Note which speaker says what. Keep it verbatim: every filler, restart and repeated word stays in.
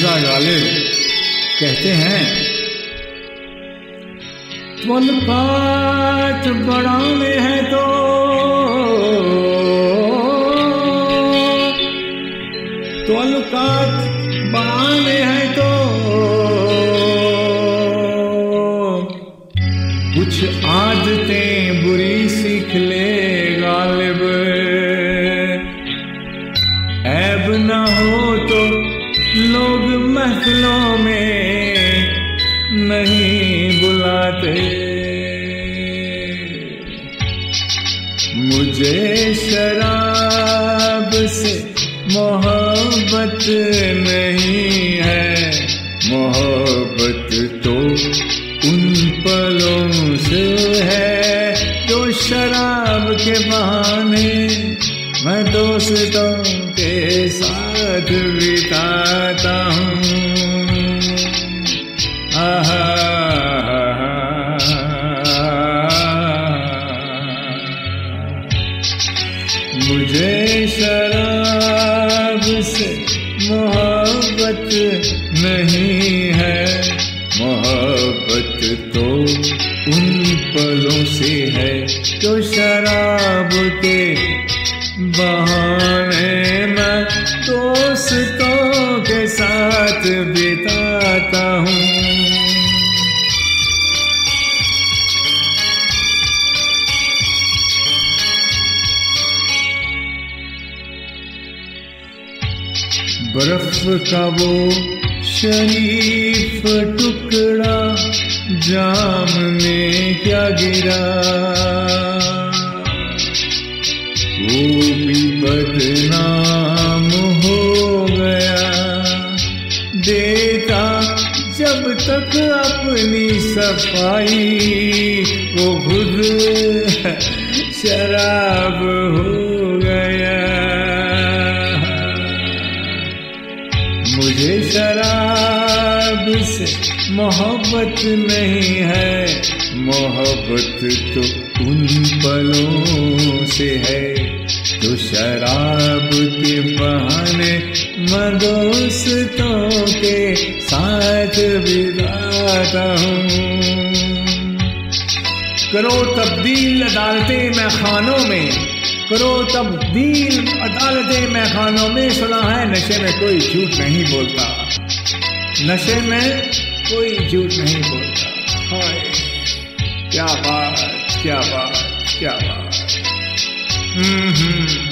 Speaker 1: मिर्जा गालिब कहते हैं, मुलाकात बढ़ाने है तो मुलाकात बढ़ाने है तो कुछ आदतें बुरी सीख ले गालिब, ऐब ना हो तो लोग महफिलों में नहीं बुलाते। मुझे शराब से मोहब्बत नहीं है, मोहब्बत तो उन पलों से है जो शराब के बहाने मैं दोस्तों के साथ बिताता हूँ। आहा, मुझे शराब से मोहब्बत नहीं है, मोहब्बत तो उन पलों से है जो शराब के बहाने मैं दोस्तों के साथ बिताता हूँ। बर्फ का वो शरीफ टुकड़ा जाम में क्या गिरा, वो भी बदनाम हो गया। देखा जब तक अपनी सफाई वो खुद शराब हो गया। मुझे शराब से मोहब्बत नहीं है, मोहब्बत तो उन पलों से है जो शराब के बहाने मैं दोस्तों के साथ बिताता हूँ। करो तब्दील अदालतें मैं खानों में, करो तब्दील अदालतें मैं खानों में। सुना है नशे में कोई झूठ नहीं बोलता, नशे में कोई झूठ नहीं बोलता। हाय क्या बात, क्या बात, क्या बात। हम्म हम्म